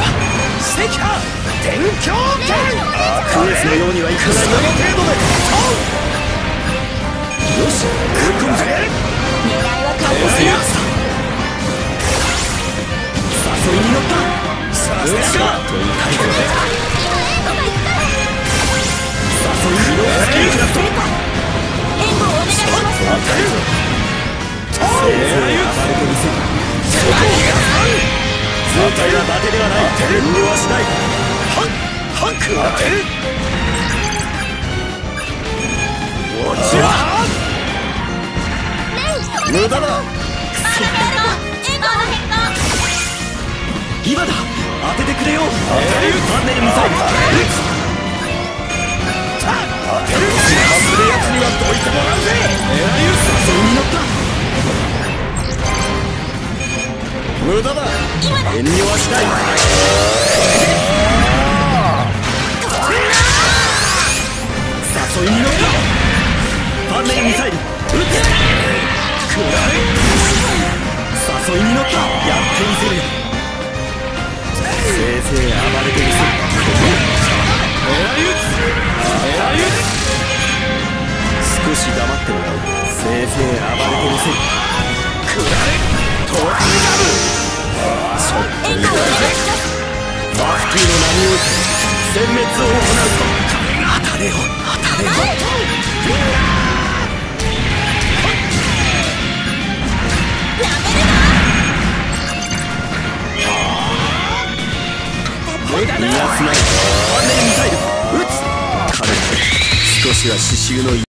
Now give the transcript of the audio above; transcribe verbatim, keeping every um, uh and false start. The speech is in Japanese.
赤波天狂剣。アークエースのようにはいかない。その程度でよし、食い込むぜ。 狙いは完璧やつだ。誘いに乗った。さすがという態度で誘いに乗ったスキルクラフト。 援護をお願いします。 当たるぞ。せいぜい暴れてみせる。図体は伊達ではない。遠慮はしない。ハンハンク当てる。落ちろ。無駄だ。 あるある援護の変更。 今だ。当ててくれよ。当てる。パネルミサイル。撃つ。当てる。外れやつにはどいてもらうぜ。エラユス誘いに乗った。無駄だ。遠慮はしない。誘いに乗った。パネルミサイル。撃つ。食らえ。誘いに乗った。やってみせる。せいぜい暴れてみせる。エラユツエラユツ。少し黙ってもらおう。せいぜい暴れてみせる。食らえ。トライガム。ちょっといいか。マフティーの名において殲滅を行うぞ。当たれよ当たれよ。無駄だ。逃がすない。パネルミサイル撃つ。彼少しは刺繍の